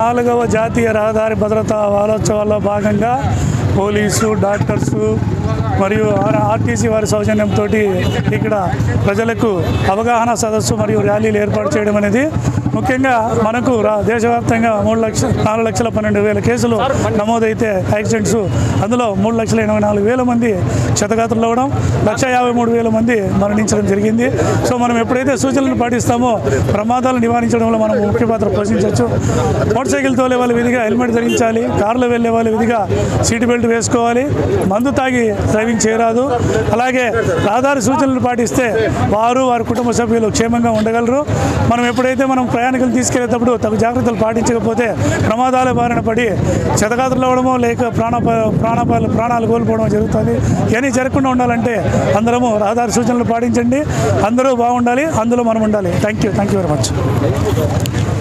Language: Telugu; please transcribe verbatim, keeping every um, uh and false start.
నాలుగవ జాతీయ రహదారి భద్రతా వారోత్సవాల్లో భాగంగా పోలీసు డాక్టర్సు మరియు ఆర్టీసీ వారి సౌజన్యంతో ఇక్కడ ప్రజలకు అవగాహన సదస్సు మరియు ర్యాలీలు ఏర్పాటు చేయడం అనేది ముఖ్యంగా మనకు దేశవ్యాప్తంగా మూడు లక్షల నాలుగు లక్షల పన్నెండు వేల కేసులు నమోదైతే యాక్సిడెంట్స్ అందులో మూడు లక్షల ఎనభై నాలుగు వేల మంది క్షతగాత్రులు అవ్వడం లక్ష యాభై మూడు వేల మంది మరణించడం జరిగింది. సో మనం ఎప్పుడైతే సూచనలు పాటిస్తామో ప్రమాదాలు నివారించడంలో మనం ముఖ్య పాత్ర పోషించవచ్చు. మోటార్ సైకిల్ తోలే వాళ్ళు విధిగా హెల్మెట్ ధరించాలి, కారులో వెళ్ళే వాళ్ళు విధిగా సీటు బెల్ట్ వేసుకోవాలి, మందు తాగి డ్రైవింగ్ చేయరాదు. అలాగే రహదారి సూచనలు పాటిస్తే వారు వారి కుటుంబ సభ్యులు క్షేమంగా ఉండగలరు. మనం ఎప్పుడైతే మనం ప్రయాణికులు తీసుకెళ్లేటప్పుడు తగు జాగ్రత్తలు పాటించకపోతే ప్రమాదాల బారిన పడి క్షతగాత్రులు అవ్వడమో లేక ప్రాణ ప్రాణాపాలు ప్రాణాలు కోల్పోవడం జరుగుతుంది. ఇవన్నీ జరగకుండా ఉండాలంటే అందరము రహదారి సూచనలు పాటించండి. అందరూ బాగుండాలి, అందులో మనం ఉండాలి. Thank you thank you very much.